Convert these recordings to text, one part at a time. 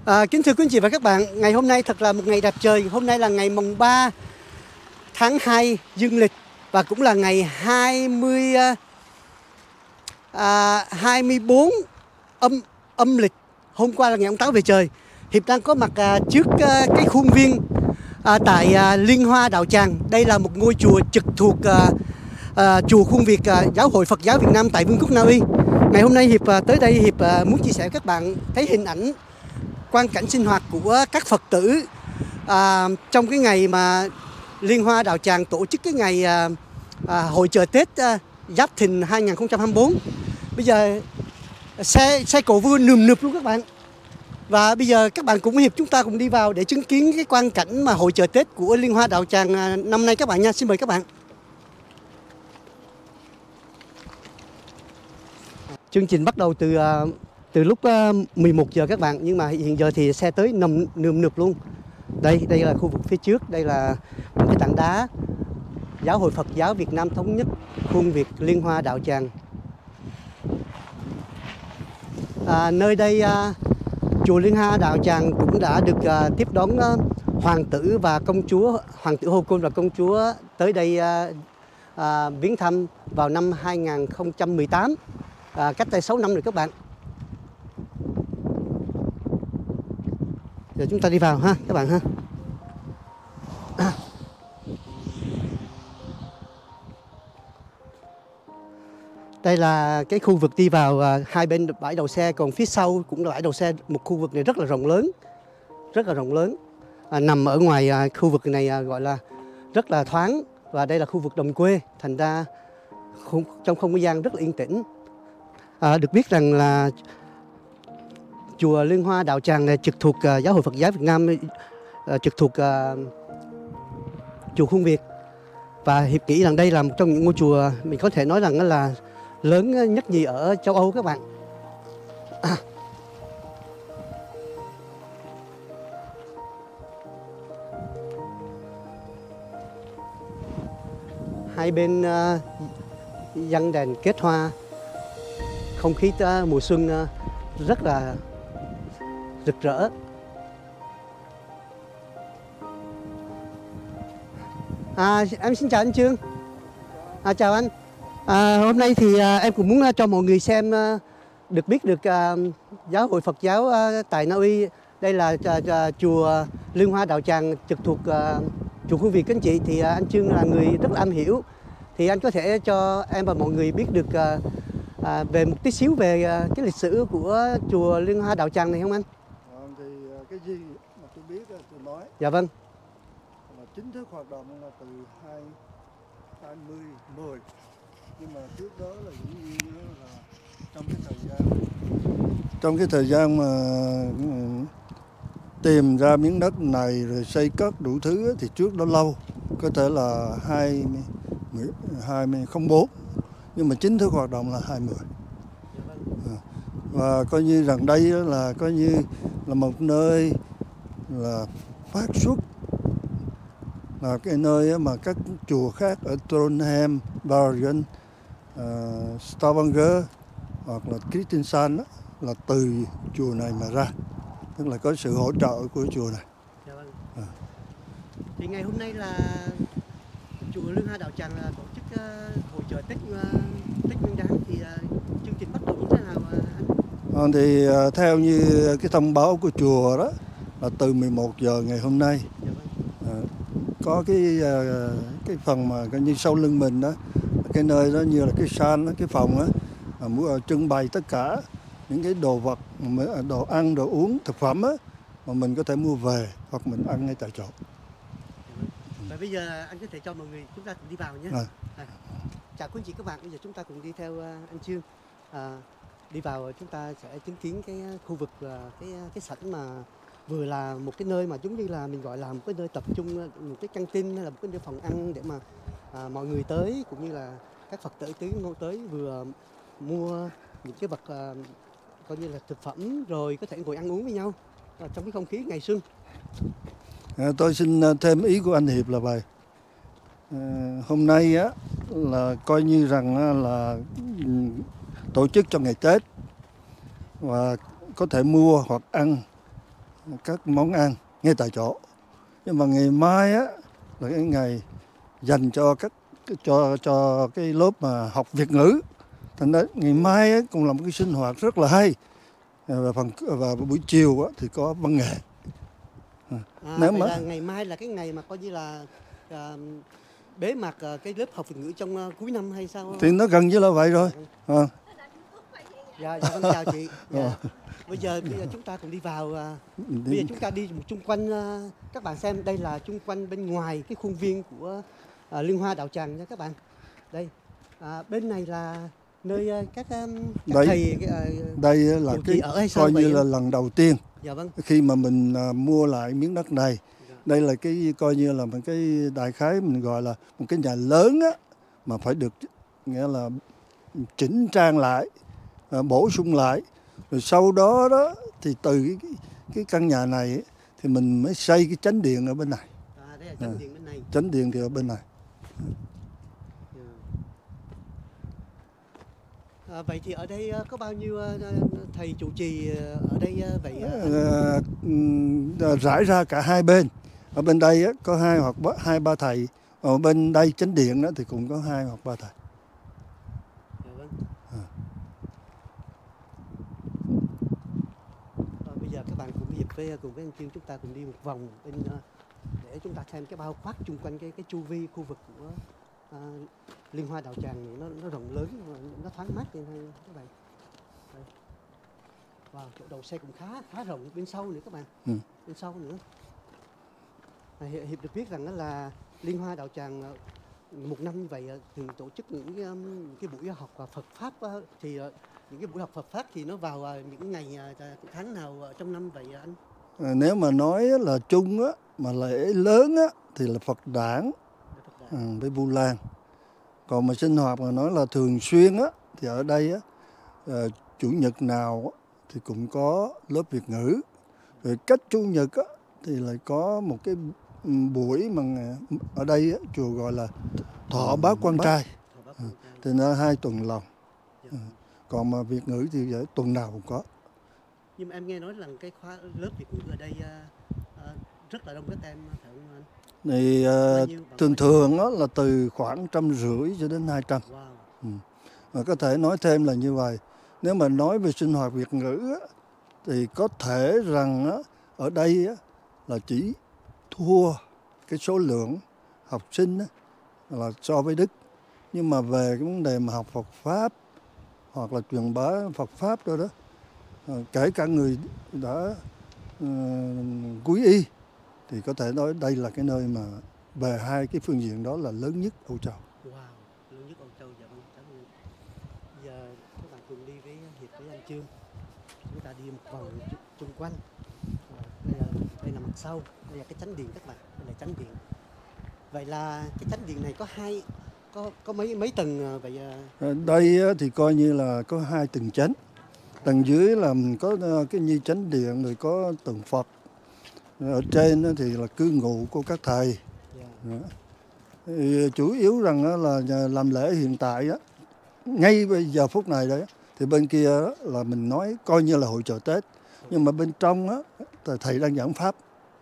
Kính thưa quý anh chị và các bạn, ngày hôm nay thật là một ngày đẹp trời. Hôm nay là ngày mùng 3 tháng 2 dương lịch và cũng là ngày 24 âm lịch. Hôm qua là ngày ông Táo về trời. Hiệp đang có mặt trước cái khuôn viên tại Liên Hoa Đạo Tràng. Đây là một ngôi chùa trực thuộc chùa Khuôn Việt, Giáo hội Phật giáo Việt Nam tại Vương quốc Na Uy. Ngày hôm nay Hiệp tới đây, Hiệp muốn chia sẻ với các bạn thấy hình ảnh quang cảnh sinh hoạt của các Phật tử trong cái ngày mà Liên Hoa Đạo Tràng tổ chức cái ngày hội chợ Tết Giáp Thìn 2024. Bây giờ xe cổ vui nườm nượp luôn các bạn. Và bây giờ các bạn cùng với Hiệp chúng ta cùng đi vào để chứng kiến cái quang cảnh mà hội chợ Tết của Liên Hoa Đạo Tràng năm nay các bạn nha. Xin mời các bạn. Chương trình bắt đầu từ lúc 11 giờ các bạn, nhưng mà hiện giờ thì xe tới nườm nượp luôn. Đây là khu vực phía trước, đây là một cái tảng đá Giáo hội Phật giáo Việt Nam Thống nhất Khuôn Việt Liên Hoa Đạo Tràng. Nơi đây chùa Liên Hoa Đạo Tràng cũng đã được tiếp đón hoàng tử và công chúa, hoàng tử Hô Côn và công chúa tới đây viếng thăm vào năm 2018, cách đây 6 năm rồi các bạn. Giờ chúng ta đi vào ha các bạn ha. Đây là cái khu vực đi vào hai bên bãi đậu xe, còn phía sau cũng là bãi đậu xe. Một khu vực này rất là rộng lớn, nằm ở ngoài khu vực này gọi là rất là thoáng, và đây là khu vực đồng quê, thành ra trong không gian rất là yên tĩnh. Được biết rằng là chùa Liên Hoa Đạo Tràng này trực thuộc Giáo hội Phật giáo Việt Nam, trực thuộc chùa Khuôn Việt, và Hiệp nghĩ rằng đây là một trong những ngôi chùa mình có thể nói rằng là lớn nhất nhì ở châu Âu các bạn. Hai bên giăng đèn kết hoa, không khí mùa xuân rất là rực rỡ. Em xin chào anh Trương. Chào anh. Hôm nay thì em cũng muốn cho mọi người xem được biết được Giáo hội Phật giáo tại Na Uy. Đây là chùa Liên Hoa Đạo Tràng trực thuộc chùa Khuôn Việt các anh chị. Thì anh Trương là người rất là am hiểu, thì anh có thể cho em và mọi người biết được về một tí xíu về cái lịch sử của chùa Liên Hoa Đạo Tràng này không anh? Thì cái gì mà tôi biết tôi nói. Dạ vâng. Chính thức hoạt động là từ 2010, nhưng mà trước đó là dĩ nhiên là trong cái thời gian mà tìm ra miếng đất này rồi xây cất đủ thứ thì trước đó lâu, có thể là 2004, nhưng mà chính thức hoạt động là 2010. Và coi như rằng đây là coi như là một nơi là phát xuất, là cái nơi mà các chùa khác ở Trondheim, Bergen, Stavanger hoặc là Kristiansand là từ chùa này mà ra, tức là có sự hỗ trợ của chùa này. Dạ vâng. Thì ngày hôm nay là chùa Liên Hoa Đạo Tràng tổ chức hội chợ Tết Nguyên đán, thì chương trình bắt đầu như thế nào anh? Thì theo như cái thông báo của chùa đó là từ 11 giờ ngày hôm nay. Dạ vâng. Có cái phần mà coi như sau lưng mình đó, cái nơi đó như là cái sàn đó, cái phòng đó, trưng bày tất cả những cái đồ vật, đồ ăn, đồ uống, thực phẩm á, mà mình có thể mua về hoặc mình ăn ngay tại chỗ. Và bây giờ anh có thể cho mọi người chúng ta cùng đi vào nhé. Chào quý anh chị các bạn, bây giờ chúng ta cùng đi theo anh Trương đi vào. Chúng ta sẽ chứng kiến cái khu vực cái sảnh mà vừa là một cái nơi mà giống như là mình gọi là một cái nơi tập trung, một cái căng tin hay là một cái nơi phòng ăn để mà mọi người tới, cũng như là các Phật tử tới vừa mua những cái vật coi như là thực phẩm, rồi có thể ngồi ăn uống với nhau trong cái không khí ngày xuân. Tôi xin thêm ý của anh Hiệp là vậy. Hôm nay á là coi như rằng là tổ chức cho ngày Tết, và có thể mua hoặc ăn các món ăn ngay tại chỗ. Nhưng mà ngày mai á là cái ngày dành cho cho cái lớp mà học Việt ngữ. Thành ra ngày mai á, cũng là một cái sinh hoạt rất là hay. Và buổi chiều á, thì có văn nghệ. Nếu vậy là ngày mai là cái ngày mà coi như là bế mạc cái lớp học Việt ngữ trong cuối năm hay sao? Thì nó gần như là vậy rồi. Dạ vâng, chào chị. Dạ. Bây giờ chúng ta cùng đi vào. Bây giờ chúng ta đi một chung quanh, các bạn xem đây là chung quanh bên ngoài cái khuôn viên của Liên Hoa Đạo Tràng nha các bạn. Đây, bên này là nơi các thầy đây là cái coi như là lần đầu tiên. Dạ vâng. Khi mà mình mua lại miếng đất này, đây là cái coi như là một cái đại khái mình gọi là một cái nhà lớn á, mà phải được nghĩa là chỉnh trang lại, bổ sung lại. Rồi sau đó đó thì từ cái căn nhà này ấy, thì mình mới xây cái chánh điện ở bên này. Đây là chánh điện bên này. Chánh điện thì ở bên này. Vậy thì ở đây có bao nhiêu thầy trụ trì ở đây vậy? Rải ra cả hai bên. Ở bên đây á, có hai ba thầy. Ở bên đây chánh điện đó thì cũng có 2 hoặc 3 thầy. Dạ vâng. Bây giờ các bạn cùng dịp cùng với anh Trương, chúng ta cùng đi một vòng bên để chúng ta xem cái bao quát chung quanh cái chu vi khu vực của Liên Hoa Đạo Tràng này. Nó rộng lớn, nó thoáng mát như thế này các bạn. Đây. Wow, chỗ đầu xe cũng khá rộng bên sau nữa các bạn. Bên sau nữa. Hiệp được biết rằng là Liên Hoa Đạo Tràng một năm như vậy thường tổ chức những cái buổi học Phật pháp, thì những cái buổi học Phật pháp thì nó vào những ngày tháng nào trong năm vậy anh? Nếu mà nói là chung á, mà lễ lớn á thì là Phật đản với Vu Lan. Còn mà sinh hoạt mà nói là thường xuyên á thì ở đây á, chủ nhật nào á, thì cũng có lớp Việt ngữ. Rồi cách chủ nhật á thì lại có một cái buổi mà ở đây á, chùa gọi là thọ bát quan trai. Thì nó 2 tuần lần. Còn mà Việt ngữ thì tuần nào cũng có. Nhưng mà em nghe nói là cái khóa lớp Việt ngữ ở đây rất là đông các em phải không anh? Thì thường đó là từ khoảng 150 cho đến 200. Wow. Và có thể nói thêm là như vậy. Nếu mà nói về sinh hoạt Việt ngữ á, thì có thể rằng á, ở đây á, là chỉ thua cái số lượng học sinh á, là so với Đức. Nhưng mà về cái vấn đề mà học Phật pháp hoặc là truyền bá Phật pháp đó đó, kể cả người đã quy y thì có thể nói đây là cái nơi mà về 2 cái phương diện đó là lớn nhất Âu Châu. Wow, lớn nhất Âu Châu. Dạ vâng, cảm ơn. Giờ các bạn cùng đi với Hiệp với anh Trương. Chúng ta đi một vòng chung quanh. Đây là mặt sau, đây là cái chánh điện các bạn, đây là chánh điện. Vậy là cái chánh điện này có mấy tầng vậy? Đây thì coi như là có 2 tầng chánh. Tầng dưới là mình có cái như chánh điện, rồi có tượng Phật. Ở trên thì là cư ngụ của các thầy. Thì chủ yếu rằng là làm lễ hiện tại á, ngay bây giờ phút này đấy, thì bên kia là mình nói coi như là hội chợ Tết. Nhưng mà bên trong á, thầy đang giảng pháp.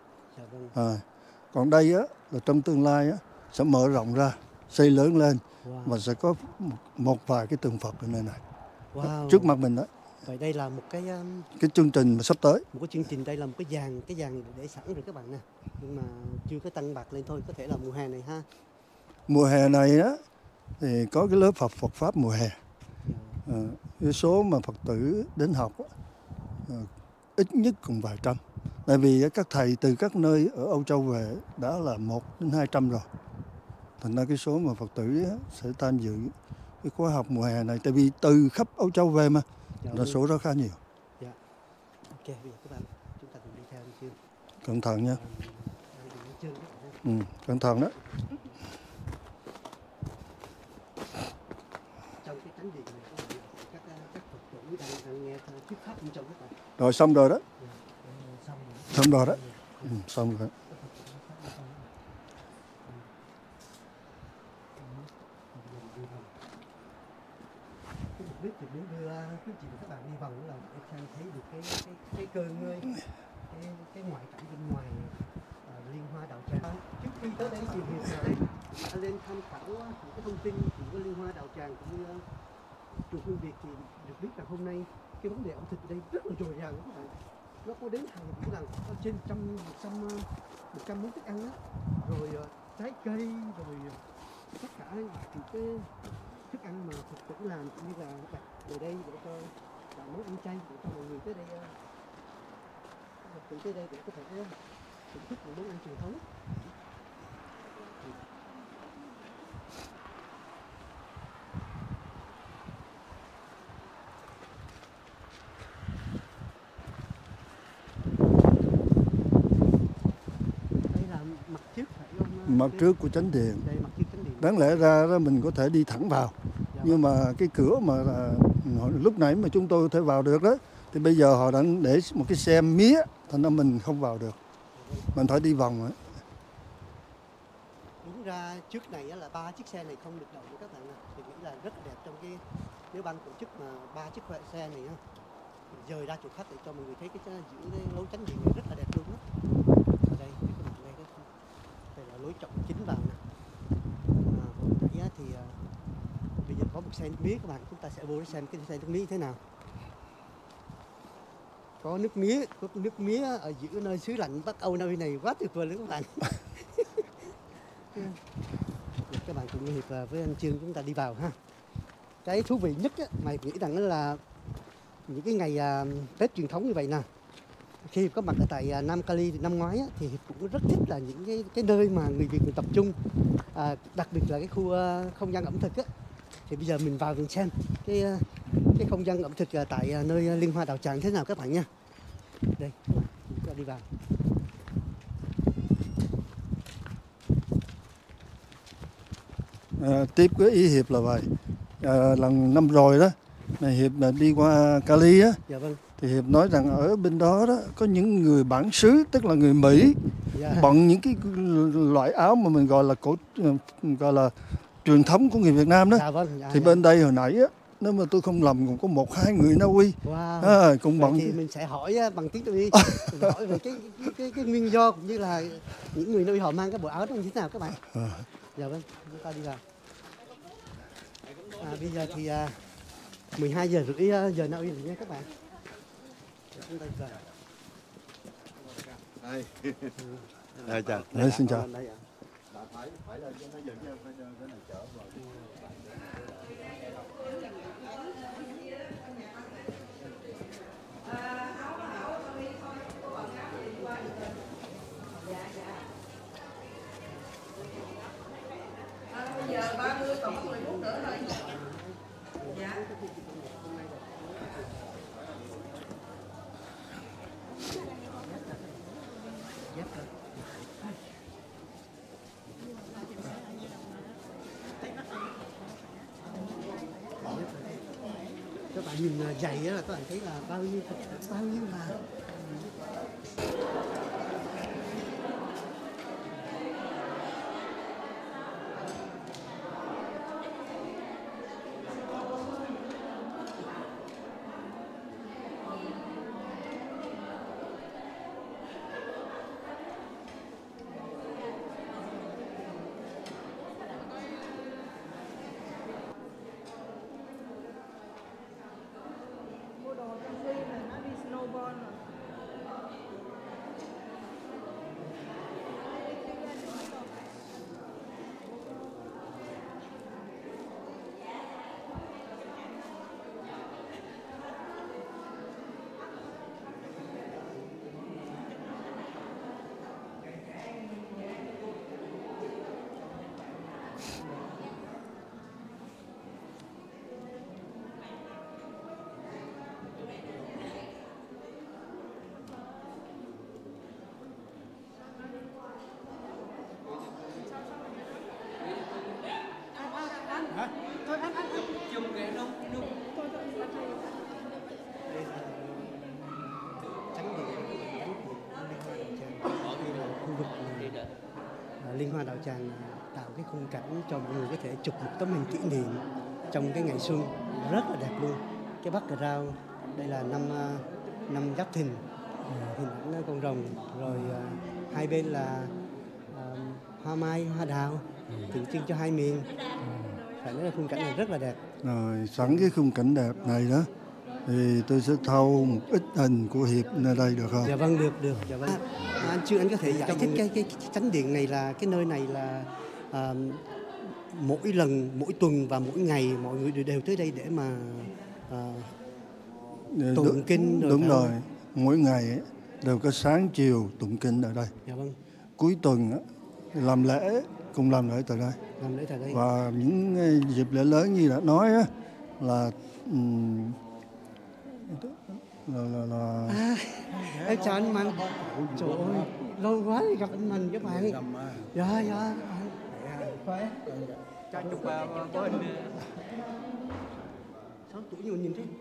Còn đây á, là trong tương lai á, sẽ mở rộng ra, xây lớn lên. Và sẽ có một vài cái tượng Phật ở nơi này. Trước mặt mình đó. Vậy đây là một cái chương trình mà sắp tới. Một cái chương trình, đây là một cái dàn để sẵn rồi các bạn nè. Nhưng mà chưa có tăng bạc lên thôi, có thể là mùa hè này ha. Mùa hè này á thì có cái lớp học Phật pháp mùa hè. Cái số mà Phật tử đến học á, ít nhất cũng vài trăm. Tại vì các thầy từ các nơi ở Âu Châu về đã là 1 đến 200 rồi. Thành ra cái số mà Phật tử á, sẽ tham dự cái khóa học mùa hè này. Tại vì từ khắp Âu Châu về mà. Là số đó khá nhiều. Dạ. Ok, bây giờ các bạn, chúng ta cùng đi theo anh Trương. Cẩn thận nha. Cẩn thận đó. Trong cái chánh điện này có các Phật tử đang nghe thuyết pháp bên trong các bạn. Rồi xong rồi đó. Xong rồi đó. Xong rồi. Thì muốn đưa quý chị và các bạn đi vòng là để thấy được cái cơ ngơi, cái ngoại cảnh bên ngoài Liên Hoa Đạo Tràng. Trước khi tới đây thì Hiệp đã lên tham khảo những cái thông tin của Liên Hoa Đạo Tràng cũng như chùa Hương Việt, thì được biết là hôm nay cái vấn đề ẩm thực ở đây rất là dồi dào các bạn. Nó có đến hàng những lần có trên 100 món thức ăn á, rồi trái cây, rồi tất cả những cái thức ăn mà Phật tử làm cũng như là đặt về đây để cho làm món ăn chay để cho mọi người tới đây Phật tử tới đây để có thể thưởng thức những món ăn truyền thống. Đây là mặt trước phải không? Mặt trước của chánh điện. Đây mặt trước chánh điện. Đáng lẽ ra đó mình có thể đi thẳng vào, nhưng mà cái cửa mà lúc nãy mà chúng tôi có thể vào được đó, thì bây giờ họ đã để một cái xe mía, thành ra mình không vào được, mình phải đi vòng. Đúng ra trước này là 3 chiếc xe này không được đậu của các bạn ạ. Thì nghĩ là rất là đẹp trong cái nếu ban tổ chức mà 3 chiếc xe này á, dời ra chỗ khác để cho mọi người thấy cái giữa cái lối chánh điện này rất là đẹp luôn á. Ở đây cái mặt này đây là lối trọng chính vào nè. Hồi nãy thì bây giờ có một xe nước mía các bạn, chúng ta sẽ vô để xem cái xe nước mía như thế nào. Có nước mía ở giữa nơi xứ lạnh Bắc Âu nơi này quá tuyệt vời luôn các bạn. Các bạn cùng Hiệp với anh Trương chúng ta đi vào ha. Cái thú vị nhất á, mày nghĩ rằng là những cái ngày Tết truyền thống như vậy nè, khi Hiệp có mặt ở tại Nam Cali thì năm ngoái á, thì Hiệp cũng rất thích là những cái nơi mà người Việt mình tập trung, đặc biệt là cái khu không gian ẩm thực á. Thì bây giờ mình vào mình xem cái không gian ẩm thực tại nơi Liên Hoa Đạo Tràng thế nào các bạn nha. Đây, chúng ta đi vào. Tiếp với ý Hiệp là vậy. Lần năm rồi đó, Hiệp là đi qua Cali á, Dạ vâng. thì Hiệp nói rằng ở bên đó đó có những người bản xứ, tức là người Mỹ, Dạ. bận những cái loại áo mà mình gọi là truyền thống của người Việt Nam đó. Dạ vâng. Dạ, thì dạ. Bên đây hồi nãy á, nếu mà tôi không lầm còn có 1-2 người Na Uy. Wow. Cũng bận. Thì mình sẽ hỏi bằng tiếng Na Uy, hỏi về cái nguyên do cũng như là những người Na Uy họ mang cái bộ áo đó như thế nào các bạn. Dạ vâng, chúng ta đi vào. Bây giờ thì 12 giờ rưỡi giờ Na Uy rồi nha các bạn. Chúng ta vào. Đây, xin chào. Giờ 30 còn có 10 phút nữa thôi. Dạ. Các bạn nhìn giày là các bạn thấy là bao nhiêu là Mua đồ trong Huy là nó đi snowboard rồi. Liên Hoa Đạo Tràng tạo cái khung cảnh cho mọi người có thể chụp một tấm hình kỷ niệm trong cái ngày xuân rất là đẹp luôn. Cái background đây là năm Giáp Thìn hình ảnh con rồng, rồi hai bên là hoa mai, hoa đào tượng trưng cho hai miền. Phải nói là khung cảnh này rất là đẹp. Rồi sẵn cái khung cảnh đẹp này đó thì tôi sẽ thâu một ít hình của Hiệp nơi đây được không? Dạ vâng, được. Dạ vâng. Anh Trương, anh có thể giải thích cái chánh điện này là cái nơi này là mỗi lần, mỗi tuần và mỗi ngày mọi người đều tới đây để mà tụng kinh rồi. Đúng rồi, mỗi ngày ấy, đều có sáng chiều tụng kinh ở đây. Dạ vâng. Cuối tuần á, làm lễ cùng làm lễ tại đây. Làm lễ tại đây. Và những dịp lễ lớn như đã nói á, là em chào anh Mạnh. Trời ơi, lâu quá thì gặp anh Mạnh các bạn. Dạ. Khỏe. Cho chụp có anh 6 tuổi nhưng mà nhìn thấy.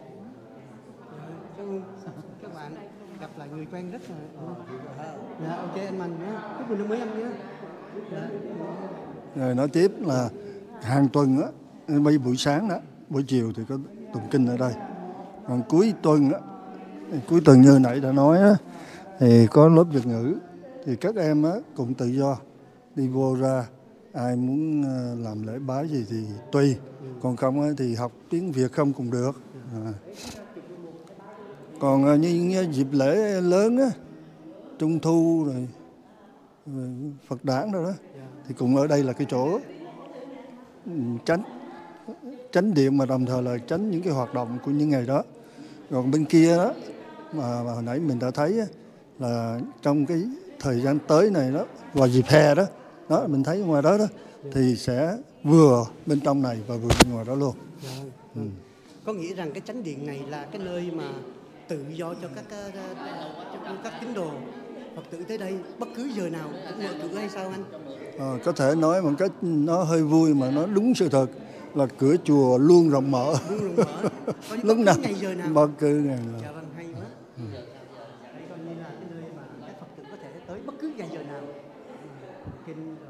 Các bạn gặp lại người quen rất là. Dạ, ok anh Mạnh nhé. Chúc mừng năm mới anh nhé. Dạ. Rồi nói tiếp là hàng tuần á, bây buổi sáng đó, buổi chiều thì có tụng kinh ở đây. Còn cuối tuần như nãy đã nói á, thì có lớp Việt ngữ, thì các em á cũng tự do đi vô ra, ai muốn làm lễ bái gì thì tùy, còn không á, thì học tiếng Việt không cũng được. Còn như dịp lễ lớn á, Trung thu rồi Phật đản rồi đó, thì cũng ở đây là cái chỗ tránh điện, mà đồng thời là tránh những cái hoạt động của những ngày đó. Còn bên kia đó mà hồi nãy mình đã thấy á, là trong cái thời gian tới này đó, vào dịp hè đó, mình thấy ngoài đó thì sẽ vừa bên trong này và vừa bên ngoài đó luôn. Có nghĩa rằng cái chánh điện này là cái nơi mà tự do cho các tín đồ Phật tử tới đây bất cứ giờ nào cũng mở cửa hay sao anh? Có thể nói một cách nó hơi vui mà nó đúng sự thật là cửa chùa luôn rộng mở. Luôn rộng mở. Lúc nào ngày giờ nào. bất cứ ngày nào. Dạ vâng, hay quá. Đây coi như là cái nơi mà các Phật tử có thể tới bất cứ ngày giờ nào. Kinh rồi.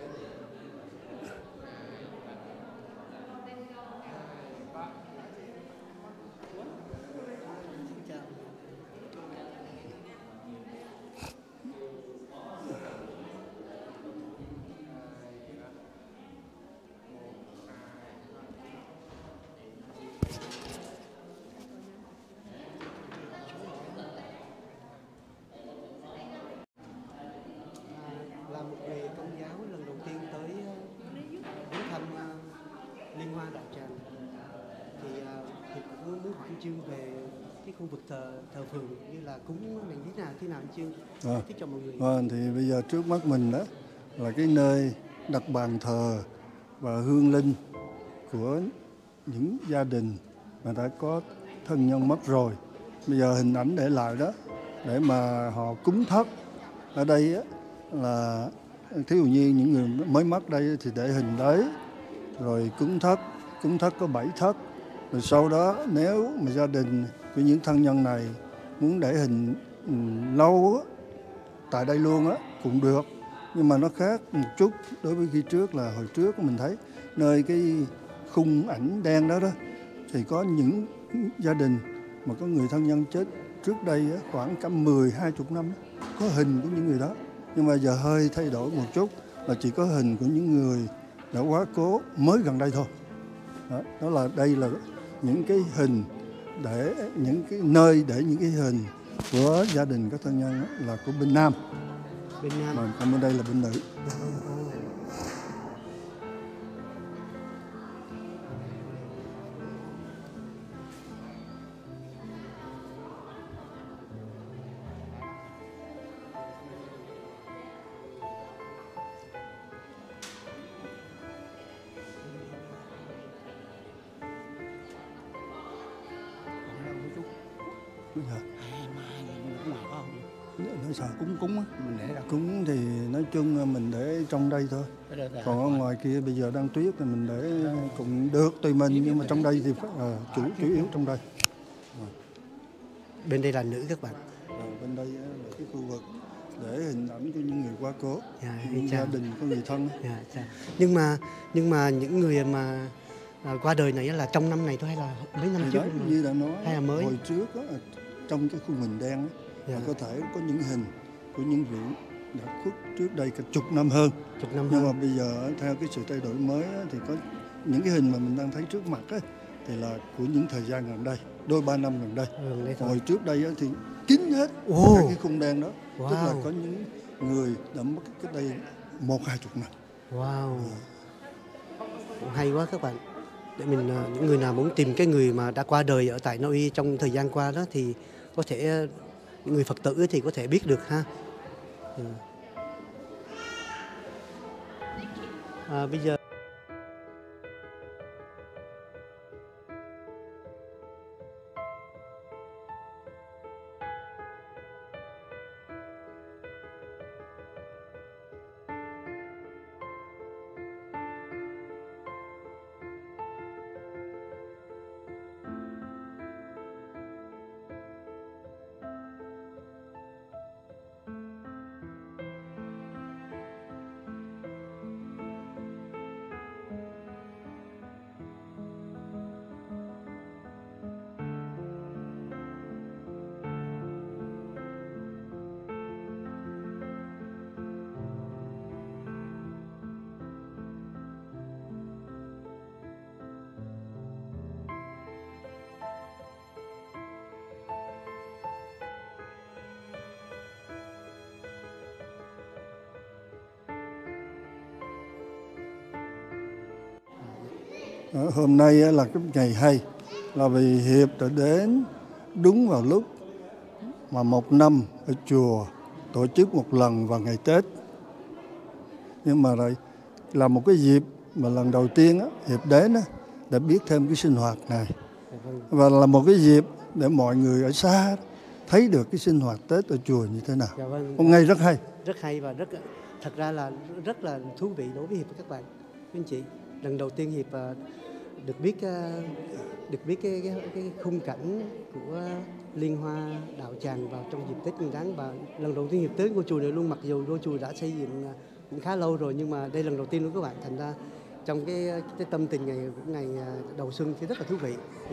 Là một người công giáo lần đầu tiên tới đến thăm Liên Hoa Đạo Tràng, thì cũng muốn hỏi anh Trương về cái khu vực thờ phượng như là cúng này thế nào anh Trương giải thích cho mọi người. Thì bây giờ trước mắt mình đó là cái nơi đặt bàn thờ và hương linh của những gia đình mà đã có thân nhân mất rồi. Bây giờ hình ảnh để lại đó để mà họ cúng thất. Ở đây á, là thí dụ như những người mới mất đây thì để hình đấy, rồi cúng thất có 7 thất. Rồi sau đó nếu mà gia đình của những thân nhân này muốn để hình lâu á, tại đây luôn á cũng được, nhưng mà nó khác một chút đối với khi trước. Là hồi trước mình thấy nơi cái khung ảnh đen đó thì có những gia đình mà có người thân nhân chết trước đây á, khoảng cả 10-20 năm có hình của những người đó. Nhưng mà giờ hơi thay đổi một chút là chỉ có hình của những người đã quá cố mới gần đây thôi. Đó là đây là những cái hình để những cái nơi để những cái hình của gia đình các thân nhân là của bên nam. Còn bên đây là bên nữ. Nói sao? Cúng á, mình để đâu? Cúng thì nói chung mình để trong đây thôi. Còn ở ngoài kia bây giờ đang tuyết thì mình để cũng được tùy mình, nhưng mà trong đây thì chủ yếu trong đây. Bên đây là nữ các bạn. Bên đây là cái khu vực để hình ảnh của những người quá cố, những gia đình có người thân. Nhưng mà những người mà qua đời này là trong năm này thôi hay là mấy năm trước? Như đã nói, hay là mới? hồi trước á, trong cái khung hình đen á, Dạ. Và có thể có những hình của những vị đã khuất trước đây cả chục năm hơn. Chục năm Nhưng hơn. mà bây giờ theo cái sự thay đổi mới thì có những cái hình mà mình đang thấy trước mặt thì là của những thời gian gần đây, đôi ba năm gần đây. Đây thôi. Hồi trước đây thì kín hết các cái khung đen đó. Wow. Tức là có những người đã mất cách đây 1-20 năm. Wow. Hay quá các bạn. Để mình những người nào muốn tìm cái người mà đã qua đời ở tại Na Uy trong thời gian qua đó thì có thể những người Phật tử thì có thể biết được ha. Bây giờ Hôm nay là cái ngày hay, là vì Hiệp đã đến đúng vào lúc mà một năm ở chùa tổ chức một lần vào ngày Tết. Nhưng mà lại là một cái dịp mà lần đầu tiên Hiệp đến để biết thêm cái sinh hoạt này. Và là một cái dịp để mọi người ở xa thấy được cái sinh hoạt Tết ở chùa như thế nào. Dạ vâng. Một ngày rất hay. Rất hay và thật ra là rất là thú vị đối với Hiệp và các bạn, quý anh chị. Lần đầu tiên Hiệp được biết cái khung cảnh của Liên Hoa Đạo Tràng vào trong dịp Tết Nguyên Đán, và lần đầu tiên Hiệp tới ngôi chùa này luôn, mặc dù ngôi chùa đã xây dựng cũng khá lâu rồi, nhưng mà đây lần đầu tiên luôn các bạn. Thành ra trong cái tâm tình ngày đầu xuân thì rất là thú vị.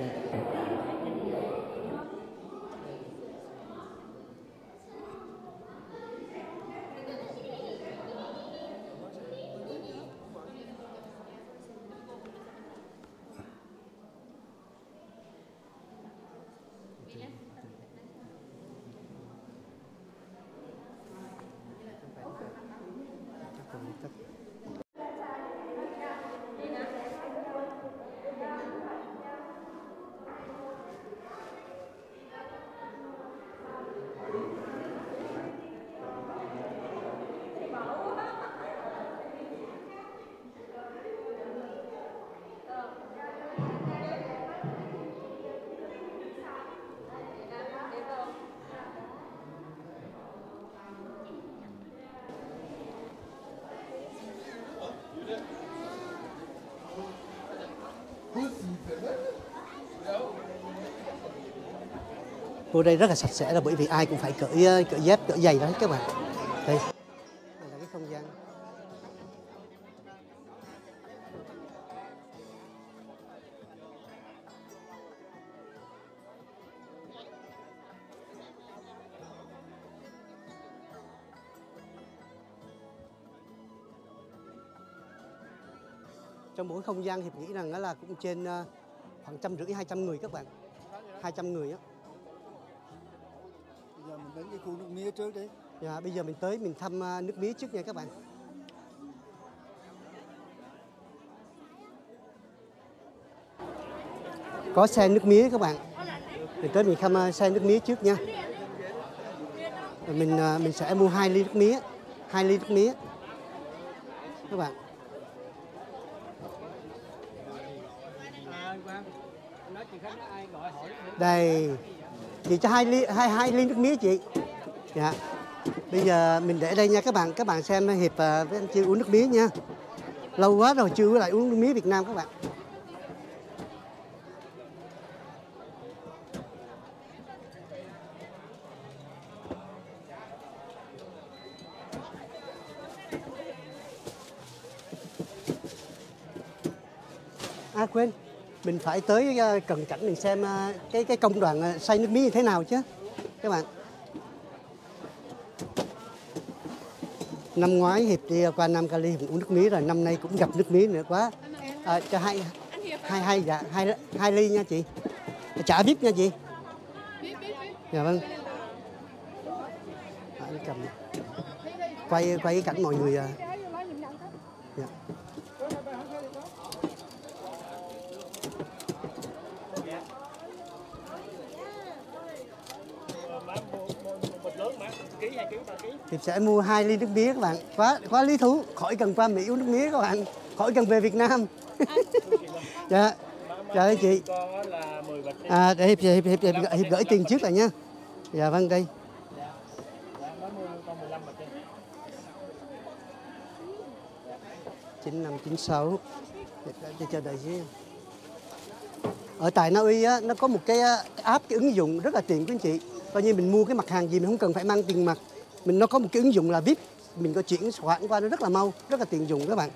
Vô đây rất là sạch sẽ, là bởi vì ai cũng phải cởi dép, cởi giày đó hết các bạn. Đây là cái không gian. Trong mỗi không gian Hiệp nghĩ rằng là cũng trên khoảng 150-200 người các bạn. 200 người á. Bây giờ mình đến cái khu nước mía trước đi. Dạ, bây giờ mình thăm nước mía trước nha các bạn. Có xe nước mía các bạn. Mình tới mình thăm xe nước mía trước nha. Mình sẽ mua 2 ly nước mía. 2 ly nước mía. Các bạn. Đây. Chị cho 2 ly nước mía chị. Dạ. Bây giờ mình để đây nha các bạn. Các bạn xem Hiệp với anh Chiêu uống nước mía nha. Lâu quá rồi chưa lại uống nước mía Việt Nam các bạn. À quên, mình phải tới cận cảnh mình xem cái công đoạn xay nước mía như thế nào chứ các bạn. Năm ngoái Hiệp đi qua Nam Cali Hiệp uống nước mía rồi, năm nay cũng gặp nước mía nữa quá. Cho hai ly nha chị. Trả VIP nha chị. Dạ vâng. Anh cầm. Quay cái cảnh mọi người. Dạ. Hiệp sẽ mua 2 ly nước mía các bạn. Quá lý thú, khỏi cần qua Mỹ uống nước mía các bạn, khỏi cần về Việt Nam. Dạ, chào chị. Để Hiệp gửi tiền trước rồi nha. Dạ vâng đây. $9596. Chờ đợi xíu. Ở tại Na Uy á, nó có một cái app, cái ứng dụng rất là tiện quý anh chị. Coi như mình mua cái mặt hàng gì mình không cần phải mang tiền mặt. Nó có một cái ứng dụng là VIP, mình có chuyển khoản qua nó rất là mau, rất là tiện dụng các bạn.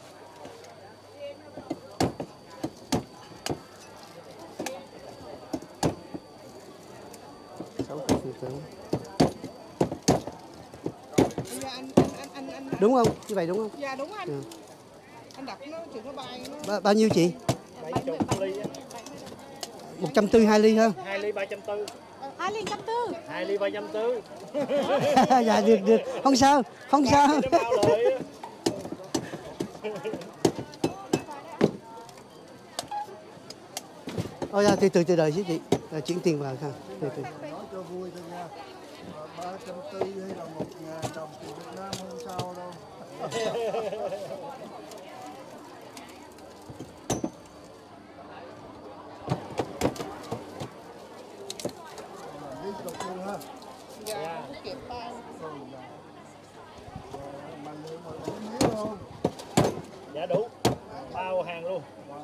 Đúng không? Như vậy đúng không? Dạ đúng anh. Ừ. Anh đặt nó chừng nó bay nó. Bao nhiêu chị? 140 2 ly ha? 2 ly 340. 2 ly 140. 2 ly 340. Dạ được, không sao, không sao. Ôi dạ, từ đợi chứ chị, chuyển tiền vào ha. Từ. Nói cho vui thôi nha. 340 hay là 1.000 đồng thì Việt Nam không sao đâu. Liên tục luôn ha. Dạ, kịp bao. Mà liệu mà đủ mía không? Dạ đủ. Bao hàng luôn.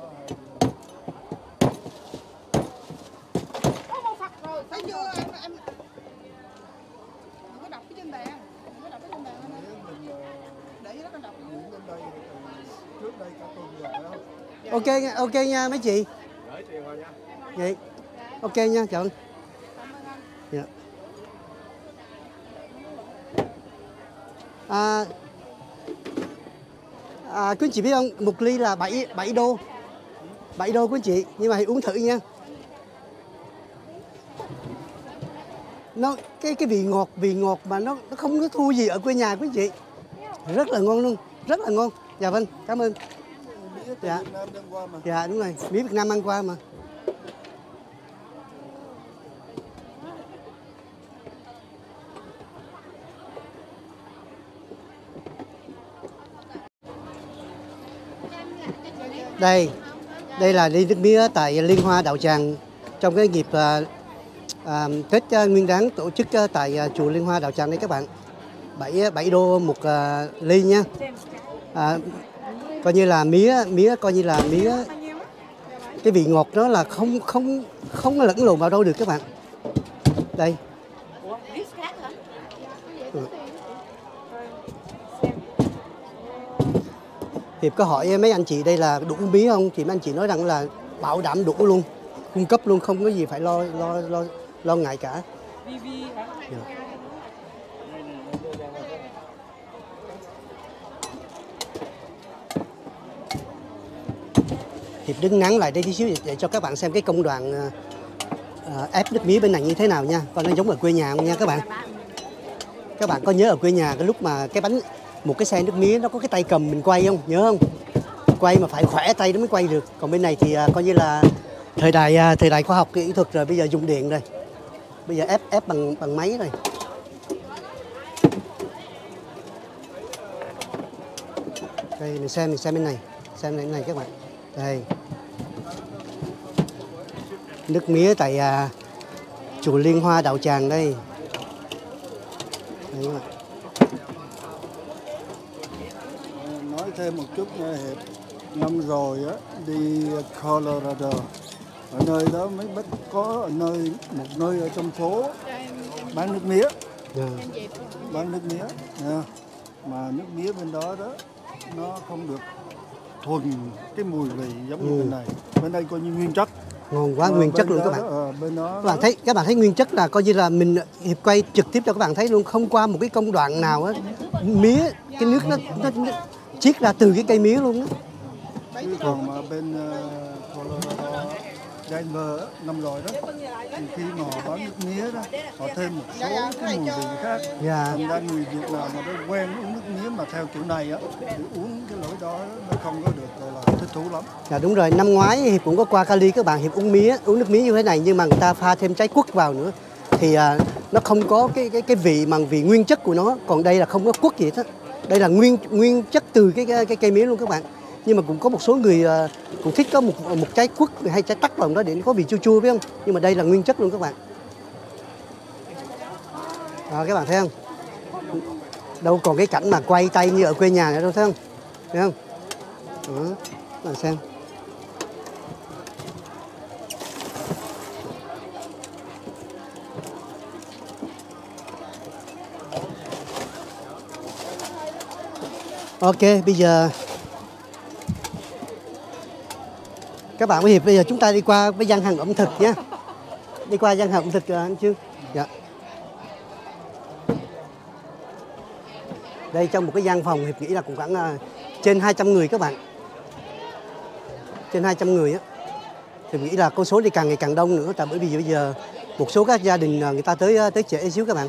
Có một Phật rồi, thấy chưa em. Đừng có đọc cái trên bàn. Đừng có đọc cái trên bàn anh ơi. Để đó con đọc. Trước đây cả tuần rồi phải không? Ok nha mấy chị. Gửi tiền vào nha. Vậy. Ok nha, chào anh. Cảm ơn anh. Dạ. Quý anh chị biết không, một ly là 7 đô. 7 đô quý anh chị, nhưng mà hãy uống thử nha. Nó cái vị ngọt mà nó không có thua gì ở quê nhà quý anh chị. Rất là ngon luôn, rất là ngon. Dạ vâng, cảm ơn. Mía từ Dạ. Việt Nam đem qua mà. Dạ đúng rồi, mía Việt Nam ăn qua mà. Đây là ly nước mía tại Liên Hoa Đạo Tràng trong cái dịp Tết Nguyên Đán tổ chức tại chùa Liên Hoa Đạo Tràng đây các bạn. 7 đô một ly nha. Coi như là mía coi như là mía, cái vị ngọt đó là không lẫn lộn vào đâu được các bạn. Đây. Hiệp có hỏi mấy anh chị đây là đủ mía không, thì mấy anh chị nói rằng là bảo đảm đủ luôn, cung cấp luôn, không có gì phải lo ngại cả. Yeah. Hiệp đứng ngắn lại đây tí xíu để cho các bạn xem cái công đoạn ép nước mía bên này như thế nào nha, coi nó giống ở quê nhà không nha các bạn. Các bạn có nhớ ở quê nhà cái lúc mà cái bánh, một cái xe nước mía nó có cái tay cầm mình quay không, nhớ không? Quay mà phải khỏe tay nó mới quay được. Còn bên này thì coi như là thời đại khoa học kỹ thuật rồi, bây giờ dùng điện rồi, bây giờ ép bằng máy rồi. Đây mình xem bên này, xem bên này các bạn. Đây nước mía tại chùa Liên Hoa Đạo Tràng đây. Đấy các bạn. Nói thêm một chút nha Hiệp, năm rồi á đi Colorado, ở nơi đó mới bắt có một nơi ở trong phố bán nước mía. Bán nước mía nha. Mà nước mía bên đó nó không được thuần cái mùi vị giống như bên này. Bên đây coi như nguyên chất, Ngon quá, nguyên chất luôn các bạn. Bên đó Các bạn thấy nguyên chất là coi như là mình Hiệp quay trực tiếp cho các bạn thấy luôn, không qua một cái công đoạn nào á. Mía, cái nước nó chiết ra từ cái cây mía luôn á. còn mà bên Colorado, Denver năm rồi đó, thì khi mà họ bán nước mía đó, họ thêm một số cái mùi vị khác. Thành ra người Việt Nam mà nó quen uống nước mía mà theo kiểu này á, thì uống cái lỗi đó nó không có được gọi là thích thú lắm. Dạ đúng rồi, năm ngoái Hiệp cũng có qua Cali các bạn, Hiệp uống nước mía như thế này, nhưng mà người ta pha thêm trái quất vào nữa thì nó không có cái vị mà vị nguyên chất của nó. Còn đây là không có quất gì hết á. Đây là nguyên chất từ cái cây mía luôn các bạn. Nhưng mà cũng có một số người cũng thích có một trái quất hay trái tắc vào đó để nó có vị chua chua phải không? Nhưng mà đây là nguyên chất luôn các bạn. Các bạn thấy không? Đâu còn cái cảnh mà quay tay như ở quê nhà nữa đâu, thấy không? Thấy không? Đó, các bạn xem. Ok, bây giờ các bạn với Hiệp, bây giờ chúng ta đi qua với gian hàng ẩm thực nhé. Đi qua gian hàng ẩm thực anh Trương. Dạ. Đây trong một cái gian phòng Hiệp nghĩ là cũng khoảng trên 200 người các bạn. Trên 200 người á. Thì nghĩ là con số đi càng ngày càng đông nữa, tại bởi vì bây giờ một số các gia đình người ta tới trễ xíu các bạn.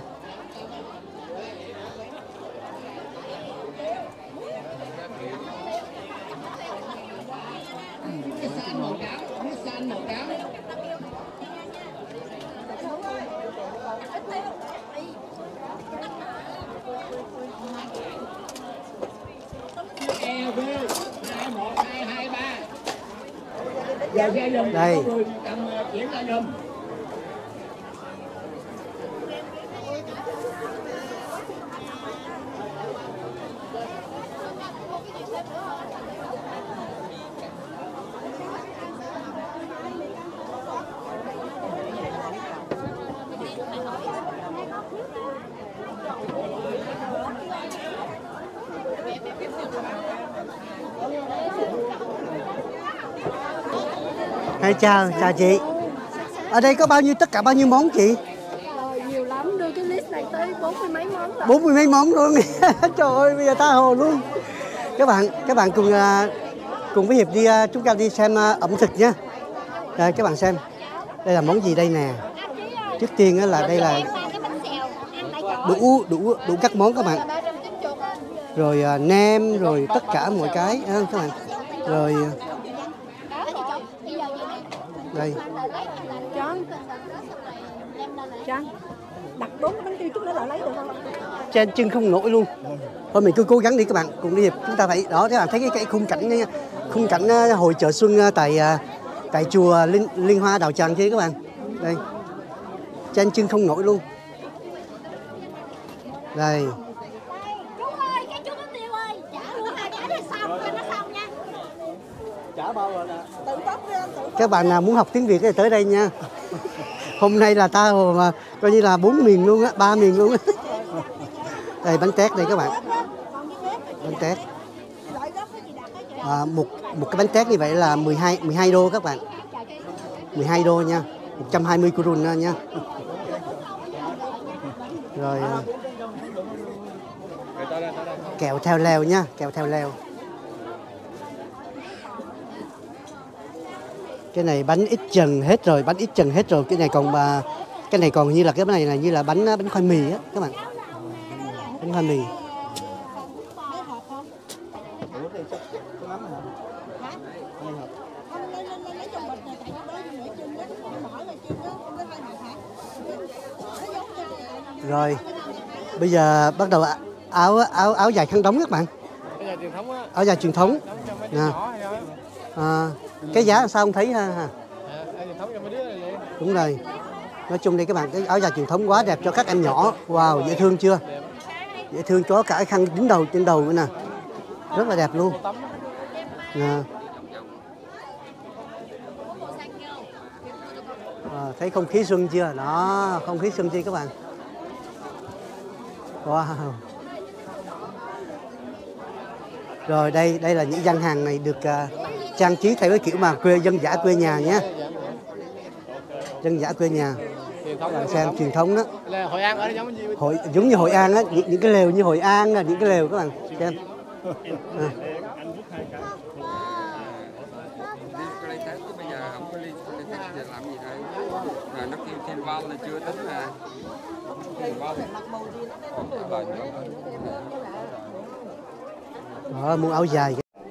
Đây. Chào chị. Ở đây có tất cả bao nhiêu món chị? Nhiều lắm, đưa cái list này tới 40 mấy món rồi. 40 mấy món luôn. Trời ơi, bây giờ tha hồ luôn. Các bạn cùng với Hiệp đi, chúng ta đi xem ẩm thực nhé. Đây các bạn xem. Đây là món gì đây nè. Trước tiên là đây là đủ các món các bạn. Rồi nem, rồi tất cả mọi cái các bạn. Rồi đây. Trăng, đặt 4 cái bánh tiêu chút nữa là lấy được không? Trên chân không nổi luôn. Thôi mình cứ cố gắng đi các bạn, cùng đi Hiệp. Chúng ta phải đó, các bạn thấy cái khung cảnh hội chợ xuân tại chùa Liên Hoa Đào Tràng kia các bạn. Đây. Trên chân không nổi luôn. Đây. Chú ơi, cái chú bánh tiêu ơi, trả luôn 2 cái rồi xong, cho nó xong nha. Trả bao rồi nè. Các bạn nào muốn học tiếng Việt thì tới đây nha. Hôm nay là ta mà coi như là 4 miền luôn á, 3 miền luôn á. Đây bánh tét đây các bạn. Bánh tét. Một cái bánh tét như vậy là 12 đô các bạn. 12 đô nha. 120 kurun nha. Rồi kẹo theo leo nha, kẹo theo leo. Cái này bánh ít trần hết rồi, Cái này còn như là cái này là như là bánh khoai mì á các bạn. Bánh khoai mì. Rồi. Bây giờ bắt đầu áo dài khăn đóng các bạn. Áo dài truyền thống. Cái giá làm sao không thấy ha? Đúng rồi. Nói chung đây các bạn, cái áo dài truyền thống quá đẹp cho các em nhỏ. Wow, dễ thương chưa? Dễ thương, có cả khăn đính đầu trên đầu nữa nè. Rất là đẹp luôn. Thấy không khí xuân chưa? Đó, không khí xuân chưa các bạn? Wow. Rồi đây là những gian hàng này được trang trí theo cái kiểu mà dân dã quê nhà nhé. dân dã quê nhà. Truyền thống. Các bạn xem truyền thống đó. Là Hội An ở đây giống như Giống như Hội An á, những cái lều như Hội An, những cái lều các bạn xem. À. Cái Tết chứ bây giờ không có ly Tết thì làm gì đây? Rồi nó kêu thêm val là chưa tính là Đó, mua áo dài.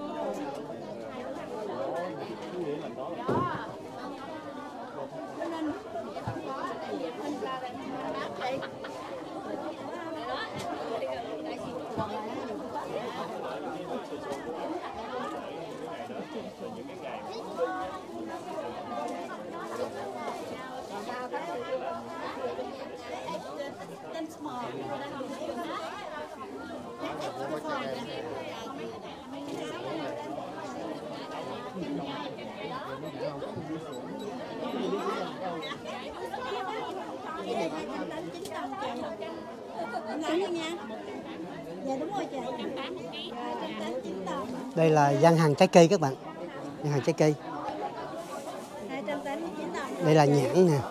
Đây là gian hàng trái cây các bạn, gian hàng trái cây. Đây là nhãn nè,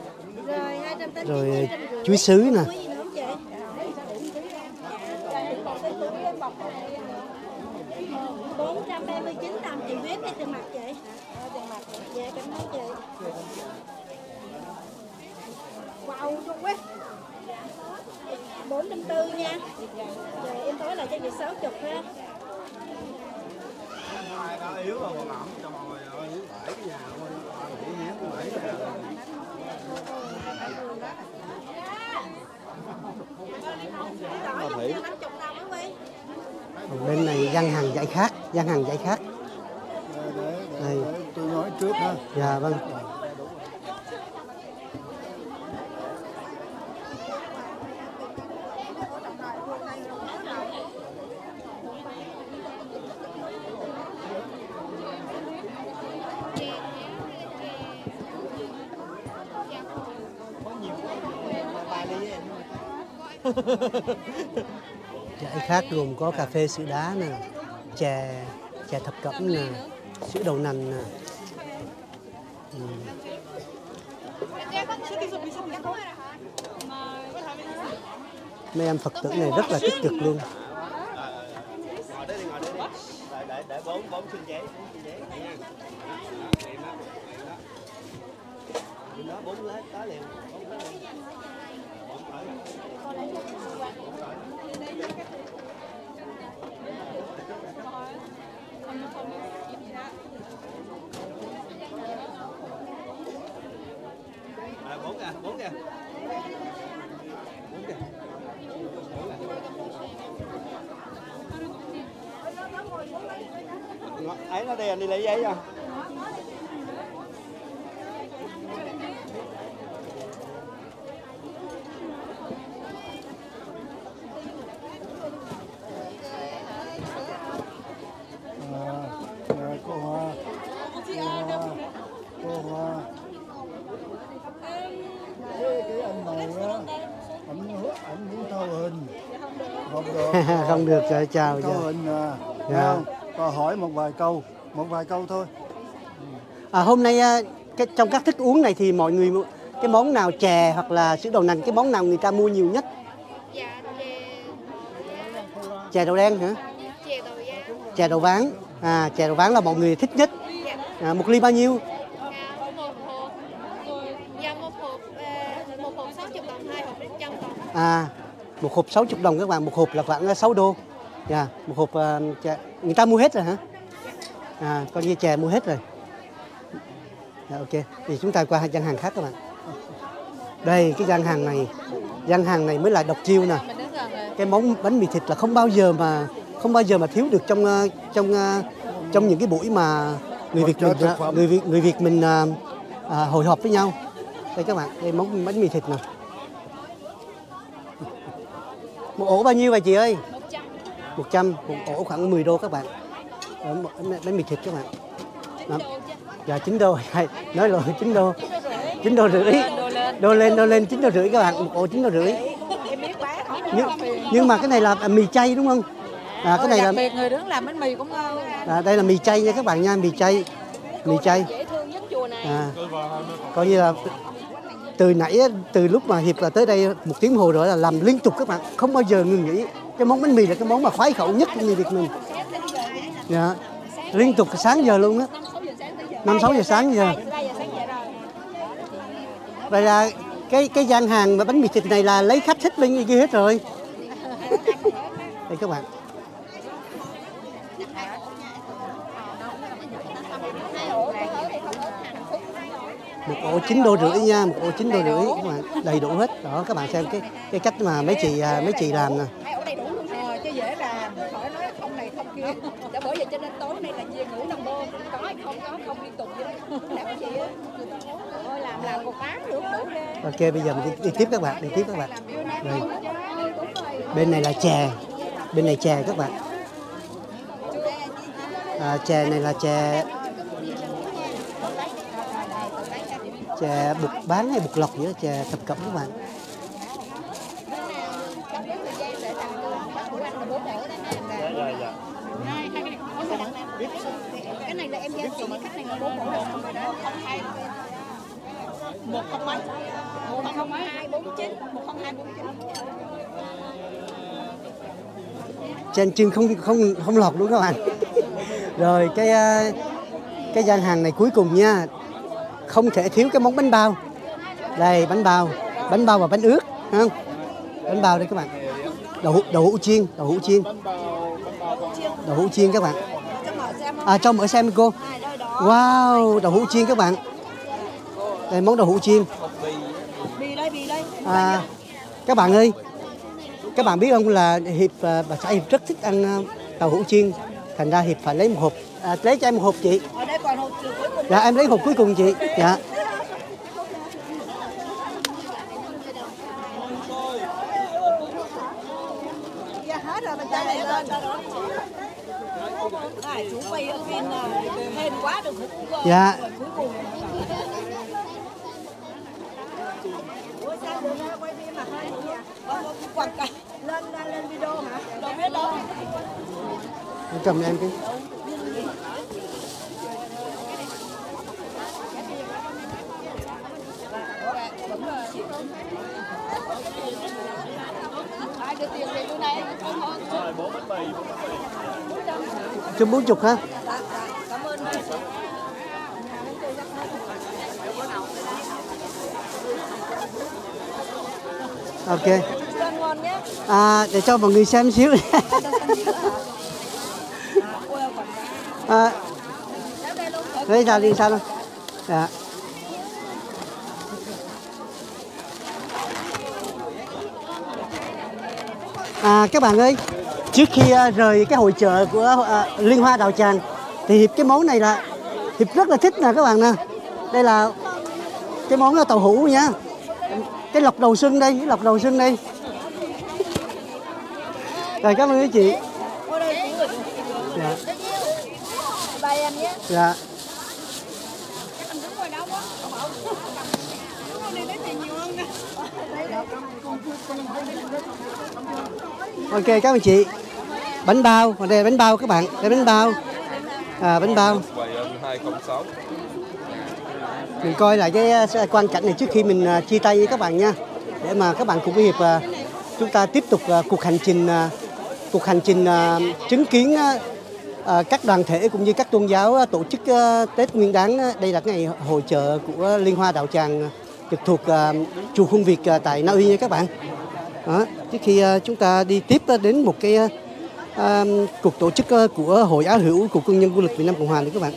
rồi chuối sứ nè. Chị biết hay tiền mặt chị? Tiền mặt. Dạ cảm ơn chị. Wow chung quá. 440 nha. Rồi em tối lại cho chị 60 ha. Yếu rồi còn ẩm cho mọi người ơi, để cái nhà thôi, để nhé, để Bên này gian hàng giải khát, gian hàng giải khát. Đây, tôi nói trước ha. Dạ vâng. Giải khát gồm có cà phê sữa đá nè, chè thập cẩm nè, sữa đậu nành nè. Mấy em Phật tử này rất là tích cực luôn. để bốn xin giấy. Đó 4 lá tá liền. À, 4 kìa. 4 kìa. Ấy nó đây anh đi lấy giấy cho. Cô Hoa. Cái anh này á, ảnh muốn thâu hình. Không được. Không được, chào. Thâu hình à. Dạ. Và hỏi một vài câu thôi. Hôm nay trong các thức uống này thì mọi người cái món nào, chè hoặc là sữa đậu nành, cái món nào người ta mua nhiều nhất? Dạ, Chè đậu đen hả? chè đậu ván. Chè đậu ván. Chè đậu ván là mọi người thích nhất. Một ly bao nhiêu? Một hộp. Dạ một hộp 60 đồng, 2 hộp 100 đồng. Một hộp 60 đồng các bạn, một hộp là khoảng 6 đô. Dạ, một hộp chè. Người ta mua hết rồi hả? Coi như chè mua hết rồi. Dạ, ok. Thì chúng ta qua gian hàng khác các bạn. Đây, cái gian hàng này mới là độc chiêu nè. Cái món bánh mì thịt là không bao giờ mà thiếu được trong những cái buổi mà người Việt mình hội họp với nhau. Đây các bạn, đây món bánh mì thịt nè. Một ổ bao nhiêu vậy chị ơi? 100. Một ổ khoảng 10 đô các bạn. Bánh mì thịt các bạn. Đó. Dạ 9 đô. Nói rồi 9 đô. 9 đô rưỡi. Đô lên 9 đô rưỡi các bạn, một ổ 9 đô rưỡi. Nhưng mà cái này là mì chay đúng không? Cái này là biệt người đứng làm bánh mì cũng ngon. đây là mì chay nha các bạn nha, mì chay. Dễ thương giống chùa này. Coi như là từ nãy, từ lúc mà Hiệp là tới đây 1 tiếng hồ rồi là làm liên tục các bạn, không bao giờ ngừng nghỉ. Cái món bánh mì là cái món mà khoái khẩu nhất của người Việt mình. Dạ. Liên tục sáng giờ luôn á. 5-6 giờ sáng giờ. Vậy là cái gian hàng mà bánh mì thịt này là lấy khách thích bên kia hết rồi. Đây các bạn. Một ổ 9,5 đô nha, một ổ 9,5 đô các bạn, đầy đủ hết. Đó các bạn xem cái cách mà mấy chị làm nè. Chứ dễ làm, khỏi nói không này không kia. Đã bởi vậy cho nên tối nay là về ngủ nằm mơ, có hay không liên tục vậy đó. Làm gì á? Thôi làm một bán được đủ ghê. Ok, bây giờ mình đi tiếp các bạn, Đây. Bên này là chè, bên này chè các bạn. Chè này là chè bột bán hay bột lọc vậy đó, chè thập cẩm các bạn. Cái này là em giao chị, khách này là 4 bộ đồng rồi đó. 102 49 10249. Trên chân không lọt luôn các bạn. Rồi cái gian hàng này cuối cùng nha, không thể thiếu cái món bánh bao. Đây bánh bao và bánh ướt, không? Bánh bao đây các bạn. Đậu hũ chiên các bạn. Cho mở xem cô. Wow, đậu hũ chiên các bạn. Đây món đậu hũ chiên. Các bạn ơi, các bạn biết không là Hiệp bà xã Hiệp rất thích ăn đậu hũ chiên, thành ra Hiệp phải lấy một hộp. Lấy cho em một hộp chị. Dạ em lấy hộp cuối cùng chị. Dạ. Hết rồi mình trả lại lên. Chủ quay ở bên hên quá được. Dạ. Sao được quay phim mà hơi quăng cả lên video hả? Đâu biết đâu. Cầm em cái. Chấm 40 hả? Ok. Để cho mọi người xem xíu. Lấy ra đi sao đâu. Dạ. Các bạn ơi, trước khi rời cái hội chợ của Liên Hoa Đào Tràng thì Hiệp cái món này là Hiệp rất là thích nè các bạn nè. Đây là cái món tàu hũ nha. Cái lọc đầu xuân đây, Rồi cảm ơn các chị. Dạ. Dạ. Ok các anh chị. Bánh bao, đây là bánh bao các bạn, đây bánh bao. Bánh bao. Mình coi lại cái quang cảnh này trước khi mình chia tay với các bạn nha. Để mà các bạn cùng với Hiệp chúng ta tiếp tục cuộc hành trình chứng kiến các đoàn thể cũng như các tôn giáo tổ chức Tết Nguyên Đán. Đây là ngày hội chợ của Liên Hoa Đạo Tràng trực thuộc chùa Khuôn Việt tại Na Uy nha các bạn. Đó, trước khi chúng ta đi tiếp đến một cái cuộc tổ chức của Hội Á Hữu của Quân nhân Quân lực Việt Nam Cộng Hòa này các bạn.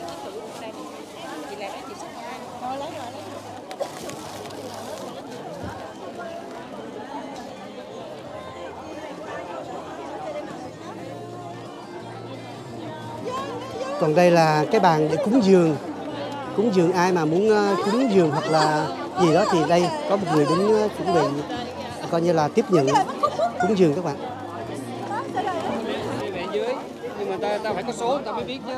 Còn đây là cái bàn để cúng dường ai mà muốn cúng dường hoặc là gì đó thì đây có một người đứng chuẩn bị coi như là tiếp nhận cúng dường các bạn. Dưới nhưng mà ta phải có số ta mới biết chứ.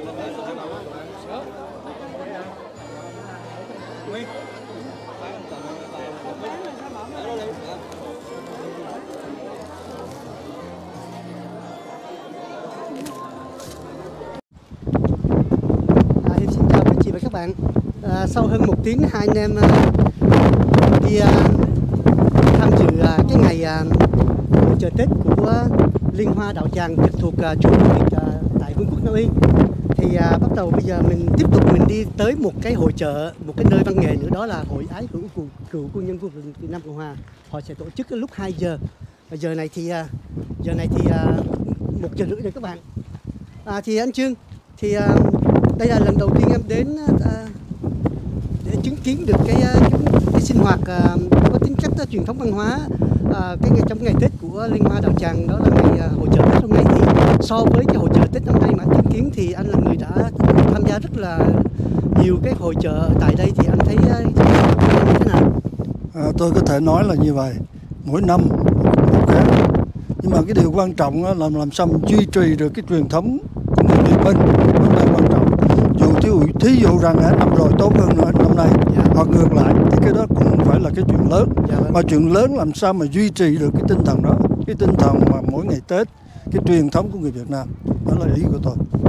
Hiệp xin chào quý chị và các bạn. Sau hơn 1 tiếng hai anh em đi tham dự cái ngày hội chợ Tết của Liên Hoa Đạo Tràng trực thuộc chùa Việt tại Vương quốc Na Uy. Thì bắt đầu bây giờ mình tiếp tục mình đi tới một cái hội chợ, một cái nơi văn nghệ nữa, đó là Hội Ái Hữu Cựu Quân nhân Quốc Việt Nam Cộng Hòa. Họ sẽ tổ chức lúc 2 giờ. Giờ này thì 1 giờ rưỡi rồi các bạn. Thì anh Trương, thì đây là lần đầu tiên em đến để chứng kiến được cái sinh hoạt có tính chất truyền thống văn hóa trong ngày Tết của Liên Hoa Đạo Tràng, đó là ngày hội chợ Tết hôm nay. Thì so với cái hội chợ Tết năm nay mà chứng kiến thì anh là người đã tham gia rất là nhiều cái hội chợ tại đây, thì anh thấy như thế nào? Tôi có thể nói là như vậy, mỗi năm một khác, nhưng mà cái điều quan trọng là làm sao mình duy trì được cái truyền thống của người Việt Minh, đó là quan trọng. Dù thí dụ rằng năm rồi tốt hơn năm nay, hoặc ngược lại, thì cái đó cũng không phải là cái chuyện lớn. Mà chuyện lớn làm sao mà duy trì được cái tinh thần đó, cái tinh thần mà mỗi ngày Tết, cái truyền thống của người Việt Nam. Đó là ý của tôi.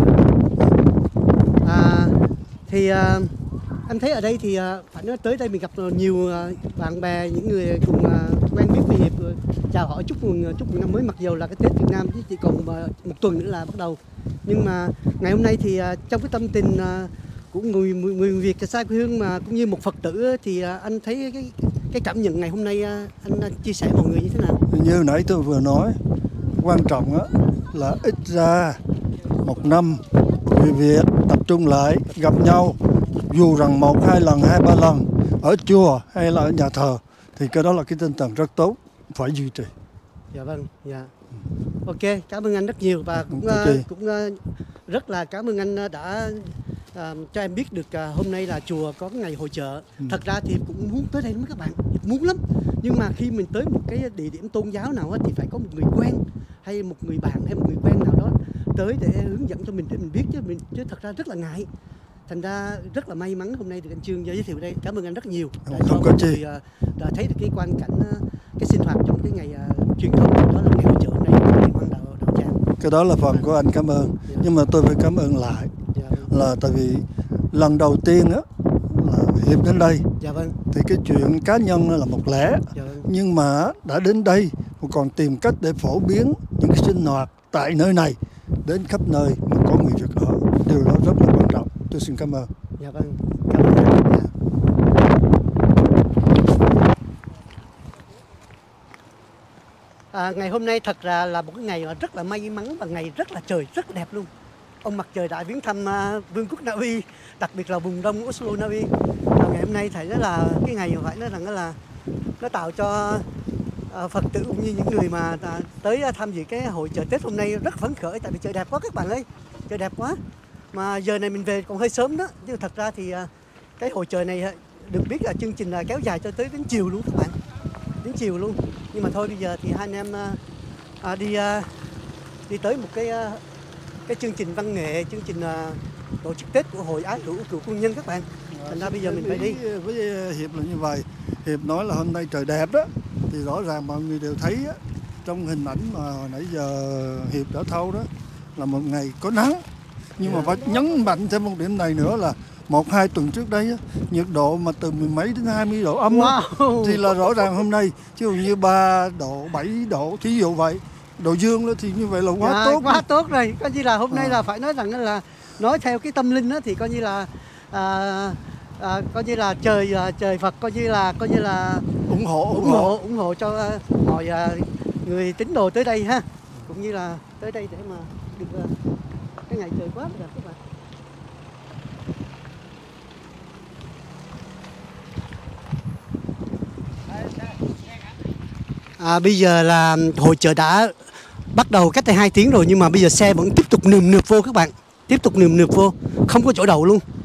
Thì em thấy ở đây thì phải nói tới đây mình gặp nhiều bạn bè, những người cùng quen biết với Hiệp, chào hỏi chúc mừng năm mới, mặc dù là cái Tết Việt Nam chỉ còn 1 tuần nữa là bắt đầu. Nhưng mà ngày hôm nay thì trong cái tâm tình của người Việt xa quê hương mà cũng như một Phật tử, thì anh thấy cái cảm nhận ngày hôm nay anh chia sẻ mọi người như thế nào? Như nãy tôi vừa nói, quan trọng là ít ra 1 năm người Việt tập trung lại gặp nhau, dù rằng 1, 2 lần, 2, 3 lần ở chùa hay là ở nhà thờ, thì cái đó là cái tinh thần rất tốt, phải duy trì. Dạ vâng, dạ. Ok, cảm ơn anh rất nhiều, và cũng rất là cảm ơn anh đã cho em biết được hôm nay là chùa có cái ngày hội chợ. Thật ra thì cũng muốn tới đây lắm các bạn, muốn lắm. Nhưng mà khi mình tới một cái địa điểm tôn giáo nào thì phải có một người quen, hay một người bạn, hay một người quen nào đó tới để hướng dẫn cho mình, để mình biết, chứ thật ra rất là ngại. Thành ra rất là may mắn hôm nay được anh Trương giới thiệu đây. Cảm ơn anh rất nhiều Không có chi. đã thấy được cái quan cảnh, cái sinh hoạt trong cái ngày truyền thống, đó là ngày hội chợ hôm nay của Liên Hoa Đạo Tràng. Cái đó là phần của anh cảm ơn. Nhưng mà tôi phải cảm ơn lại là tại vì lần đầu tiên là Hiệp đến đây. Dạ vâng. Thì cái chuyện cá nhân là một lẽ. Dạ vâng. Nhưng mà đã đến đây còn tìm cách để phổ biến những cái sinh hoạt tại nơi này đến khắp nơi mà có người Việt ở. Điều đó rất là quan trọng. Tôi xin cảm ơn. Dạ vâng, cảm ơn anh. Ngày hôm nay thật ra là một cái ngày rất là may mắn, và ngày rất là trời rất đẹp luôn. Ông mặt trời đã viếng thăm Vương quốc Na Uy, đặc biệt là vùng đông Oslo, Na Uy. Ngày hôm nay thấy đó là cái ngày phải nói rằng là nó tạo cho Phật tử cũng như những người mà tới tham dự cái hội chợ Tết hôm nay rất phấn khởi, tại vì trời đẹp quá các bạn ơi, trời đẹp quá. Mà giờ này mình về còn hơi sớm đó, chứ thật ra thì cái hội chợ này được biết là chương trình là kéo dài cho tới đến chiều luôn các bạn, đến chiều luôn. Nhưng mà thôi bây giờ thì hai anh em đi tới một cái chương trình văn nghệ, chương trình tổ chức Tết của Hội Ái Hữu Cựu Quân nhân các bạn. Thành ra bây giờ mình phải đi. Với Hiệp là như vậy. Hiệp nói là hôm nay trời đẹp đó, thì rõ ràng mọi người đều thấy trong hình ảnh mà hồi nãy giờ Hiệp đã thâu đó, là một ngày có nắng. Nhưng mà phải nhấn mạnh thêm một điểm này nữa là 1-2 tuần trước đây nhiệt độ mà từ 10 mấy đến 20 độ âm thì là rõ ràng hôm nay chứ như 3 độ, 7 độ thí dụ vậy, độ dương đó, thì như vậy là quá tốt. Quá tốt rồi. Coi như là hôm nay là phải nói rằng là nói theo cái tâm linh đó, thì coi như là trời Phật coi như là ủng hộ cho mọi người tín đồ tới đây ha, cũng như là tới đây để mà được cái ngày trời quá đẹp các bạn. Bây giờ là hội chợ đã bắt đầu cách đây 2 tiếng rồi, nhưng mà bây giờ xe vẫn tiếp tục nườm nượp vô các bạn, tiếp tục nườm nượp vô, không có chỗ đậu luôn.